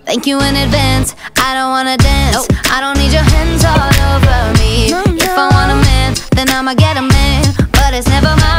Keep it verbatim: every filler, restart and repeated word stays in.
Thank you in advance, I don't wanna dance. Nope. I don't need your hands all over me. No, no. If I want a man, then I'ma get a man, but it's never mine.